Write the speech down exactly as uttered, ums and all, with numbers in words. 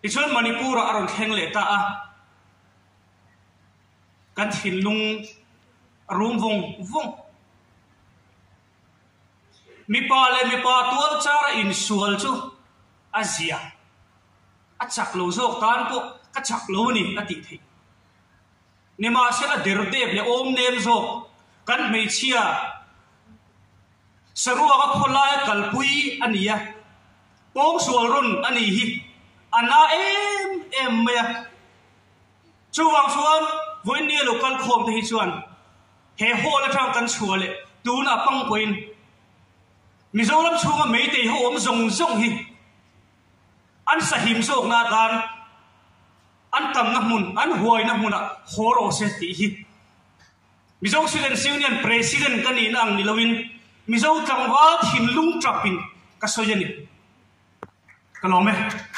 ichon Manipur aron kheng le ta a kan thin lung rum vong vong mi pa le mi pa tual chara in sual chu azia a chak lo zok tan ko ka chak lo ni ati thei ni ma se la der de le om nem zok kan me chia sarua ka khola kalpui ania pong sual run ani hi ana em em me chuwang suan voin ni local khom te hi chuan he ho la thang kan chuale tu na pang poin Mizoram chunga meite ho om zong zong hi an sahim sok na kan an tam na mun an huai na muna horo se ti hi Mizo Student Union President kanin ang nilawin Mizo tangwa thinlung trapin kasoyani kalome